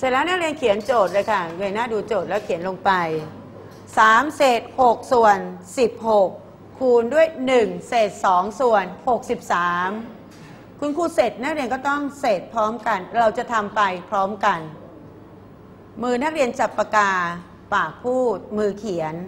สร็จแล้วนักเรียนเขียนโจทย์เลยค่ะเงยหน้าดูโจทย์แล้วเขียนลงไป3 เศษ 6 ส่วน 16คูณด้วย1 เศษ 2 ส่วน 63คุณครูเสร็จนักเรียนก็ต้องเศษพร้อมกันเราจะทำไปพร้อมกันมือนักเรียนจับปากกาปากพูดมือเขียน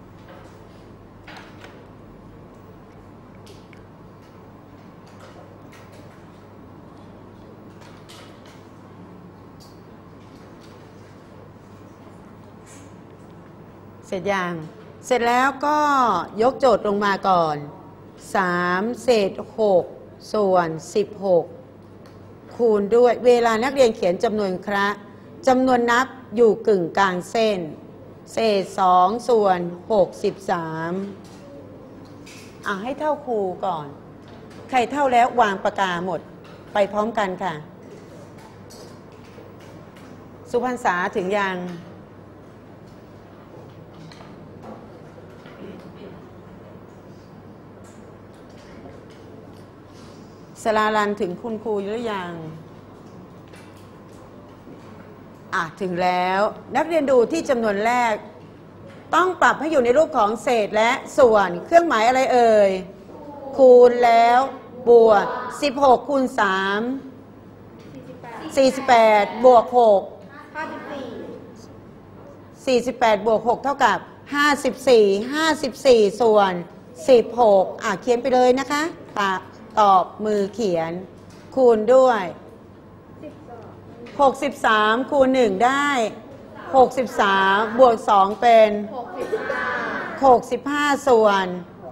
เสร็จยังเสร็จแล้วก็ยกโจทย์ลงมาก่อน3 เศษ 6 ส่วน 16คูณด้วยเวลานักเรียนเขียนจำนวนคระจำนวนนับอยู่กึ่งกลางเส้นเศษ2 ส่วน 63ให้เท่าครูก่อนใครเท่าแล้ววางปากกาหมดไปพร้อมกันค่ะสุพรรษาถึงยังสลาลันถึงคุณครูหรือยังถึงแล้วนักเรียนดูที่จำนวนแรกต้องปรับให้อยู่ในรูปของเศษและส่วนเครื่องหมายอะไรเอ่ยคูณแล้วบวก16คูณ3 48บวก6 48บวก6เท่ากับ54ส่วน16เขียนไปเลยนะคะตอบมือเขียนคูณด้วย63คูณ1ได้63บวก2เป็น65ส่วน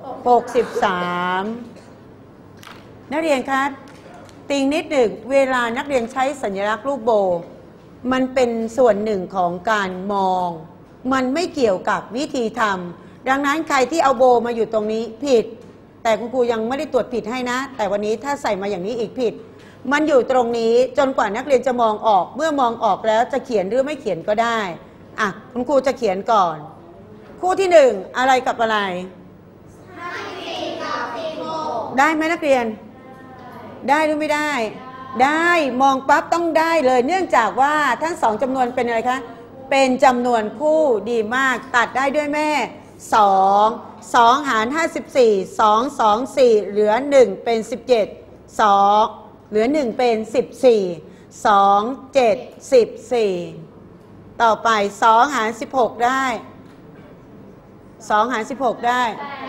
63นักเรียนคะติงนิดหนึ่งเวลานักเรียนใช้สัญลักษณ์รูปโบมันเป็นส่วนหนึ่งของการมองมันไม่เกี่ยวกับวิธีทำดังนั้นใครที่เอาโบมาอยู่ตรงนี้ผิดแต่คุณครูยังไม่ได้ตรวจผิดให้นะแต่วันนี้ถ้าใส่มาอย่างนี้อีกผิดมันอยู่ตรงนี้จนกว่านักเรียนจะมองออกเมื่อมองออกแล้วจะเขียนหรือไม่เขียนก็ได้คุณครูจะเขียนก่อนคู่ที่1อะไรกับอะไรได้ไหมนักเรียนได้หรือไม่ได้ได้มองปั๊บต้องได้เลยเนื่องจากว่าทั้งสองจำนวนเป็นอะไรคะเป็นจำนวนคู่ดีมากตัดได้ด้วยแม่2หาร54 2 2 4เหลือ1เป็น17 2เหลือ1เป็น14 2 7 14ต่อไป2หาร16ได้2หาร16ได้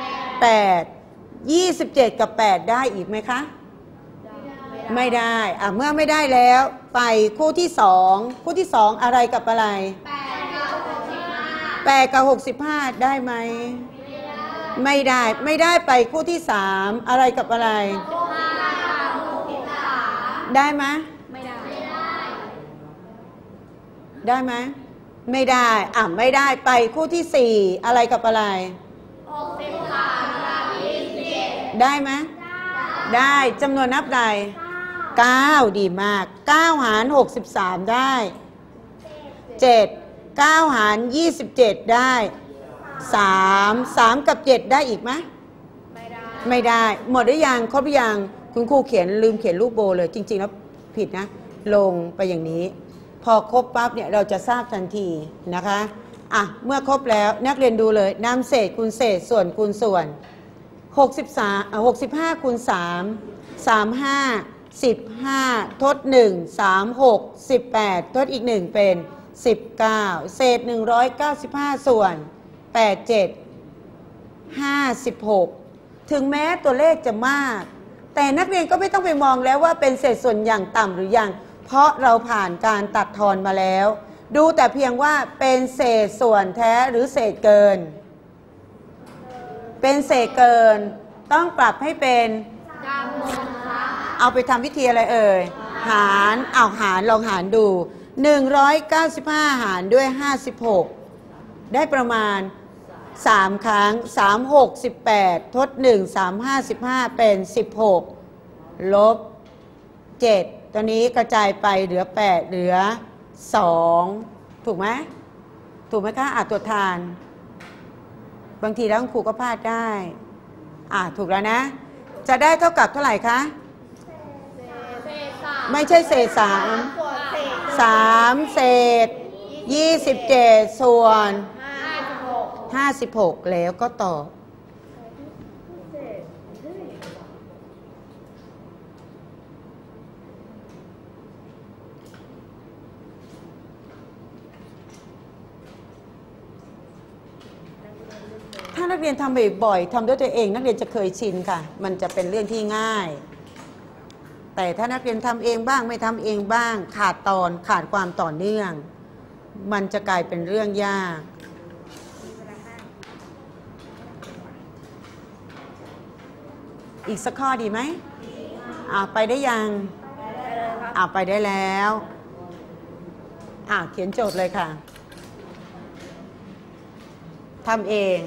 8 27กับ8ได้อีกไหมคะไม่ได้เมื่อไม่ได้แล้วไปคู่ที่2คู่ที่2อะไรกับอะไร8กับ65ได้ไหมไม่ได้ไปคู่ที่3อะไรกับอะไรได้ไหมได้ไหมไม่ได้ไม่ได้ไปคู่ที่4อะไรกับอะไรได้ไหมได้จำนวนนับใด9ดีมาก9หาร63ได้7 9หาร27ได้3กับ7ได้อีกไหมไม่ได้หมดหรือยังครบหรือยังคุณครูลืมเขียนรูปโบเลยจริงๆแล้วผิดนะลงไปอย่างนี้พอครบปั๊บเนี่ยเราจะทราบทันทีนะคะเมื่อครบแล้วนักเรียนดูเลยนำเศษคูณเศษส่วนคูณส่วน65คูณ3 35 15ทด1 36 18ทดอีก1เป็น19เศษ195ส่วน87 56ถึงแม้ตัวเลขจะมากแต่นักเรียนก็ไม่ต้องไปมองแล้วว่าเป็นเศษส่วนอย่างต่ำหรืออย่างเพราะเราผ่านการตัดทอนมาแล้วดูแต่เพียงว่าเป็นเศษส่วนแท้หรือเศษเกินเป็นเศษเกินต้องปรับให้เป็นเอาไปทำวิธีอะไรเอ่ยหารหารลองหารดู195หารด้วย56ได้ประมาณ3ครั้ง3 6 18ทด1 3 5 15เป็น16ลบ7ตัวนี้กระจายไปเหลือ8เหลือ2ถูกไหมคะตรวจทานบางทีแล้วครูก็พลาดได้ถูกแล้วนะจะได้เท่ากับเท่าไหร่คะไม่ใช่เศษ3 3 เศษ 27 ส่วน 56แล้วก็ตอบถ้านักเรียนทำบ่อยๆทำด้วยตัวเองนักเรียนจะเคยชินค่ะมันจะเป็นเรื่องที่ง่ายแต่ถ้านักเรียนทำเองบ้างไม่ทำเองบ้างขาดความต่อเนื่องมันจะกลายเป็นเรื่องยากอีกสักข้อดีไหมไปได้ยังไปได้แล้วเขียนโจทย์เลยค่ะทำเอง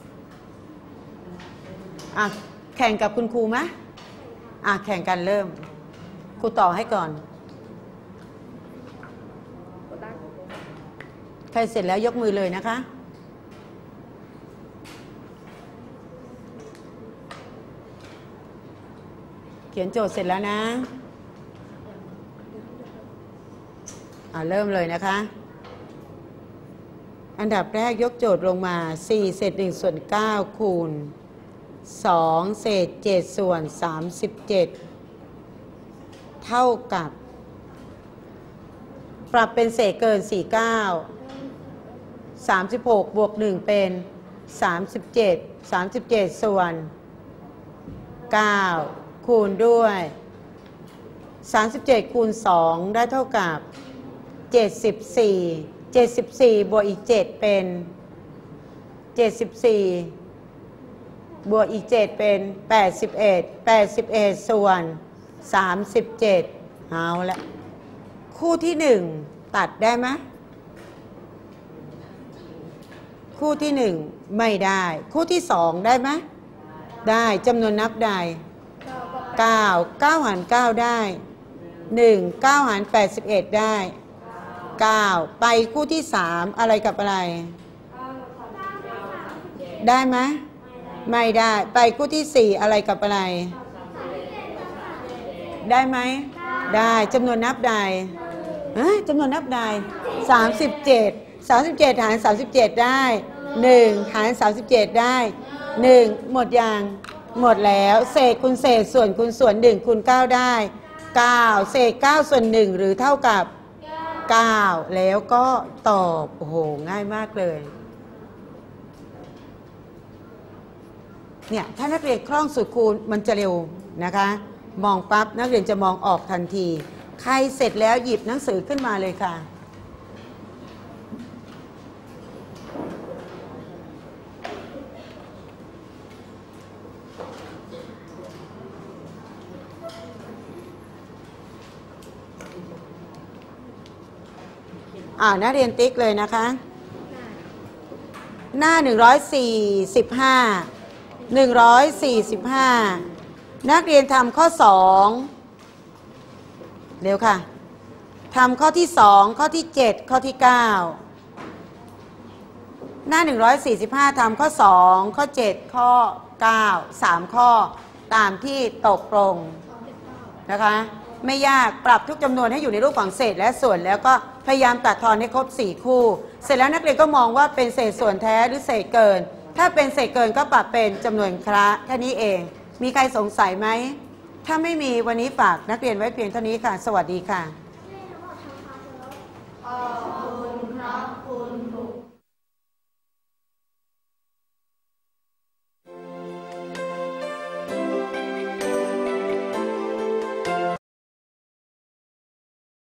แข่งกับคุณครูไหมแข่งกันเริ่มครูต่อให้ก่อนใครเสร็จแล้วยกมือเลยนะคะเขียนโจทย์เสร็จแล้วนะเริ่มเลยนะคะอันดับแรกยกโจทย์ลงมา4 เศษ 1 ส่วน 9 คูณ 2 เศษ 7 ส่วน 37 เท่ากับปรับเป็นเศษเกิน 49 36 บวก 1 เป็น 37 ส่วน 9 คูณด้วย 37 คูณ 2 ได้เท่ากับ 74 บวกอีก 7 เป็น 74 บวกอีก 7 เป็น 81 ส่วน 37เอาละคู่ที่ 1 ตัดได้ไหมคู่ที่ 1 ไม่ได้คู่ที่ 2 ได้ไหมได้จำนวนนับใด9 หาร 9 ได้ 1 9 หาร 81 ได้ 9ไปคู่ที่ 3 อะไรกับอะไรได้ไหมไม่ได้ไปคู่ที่ 4 อะไรกับอะไรได้ไหมได้จำนวนนับใดจำนวนนับใด37 หาร 37 ได้1หาร 37 ได้1หมดยังหมดแล้วเศษคูณเศษส่วนคูณส่วน1คูณ9ได้9เศษ9ส่วน1หรือเท่ากับ9แล้วก็ตอบโอ้โหง่ายมากเลยเนี่ยถ้านักเรียนคล่องสูตรคูณมันจะเร็วนะคะมองปั๊บนักเรียนจะมองออกทันทีใครเสร็จแล้วหยิบหนังสือขึ้นมาเลยค่ะนักเรียนติ๊กเลยนะคะหน้า145นักเรียนทำข้อ2เร็วค่ะทำข้อที่2ข้อที่7ข้อที่9หน้า145ทำข้อ2ข้อ7ข้อ9 3ข้อตามที่ตกลงนะคะไม่ยากปรับทุกจำนวนให้อยู่ในรูปของเศษและส่วนแล้วก็พยายามตัดทอนให้ครบ4คู่เสร็จแล้วนักเรียนก็มองว่าเป็นเศษส่วนแท้หรือเศษเกินถ้าเป็นเศษเกินก็ปรับเป็นจำนวนคละแค่นี้เองมีใครสงสัยไหมถ้าไม่มีวันนี้ฝากนักเรียนไว้เพียงเท่านี้ค่ะสวัสดีค่ะ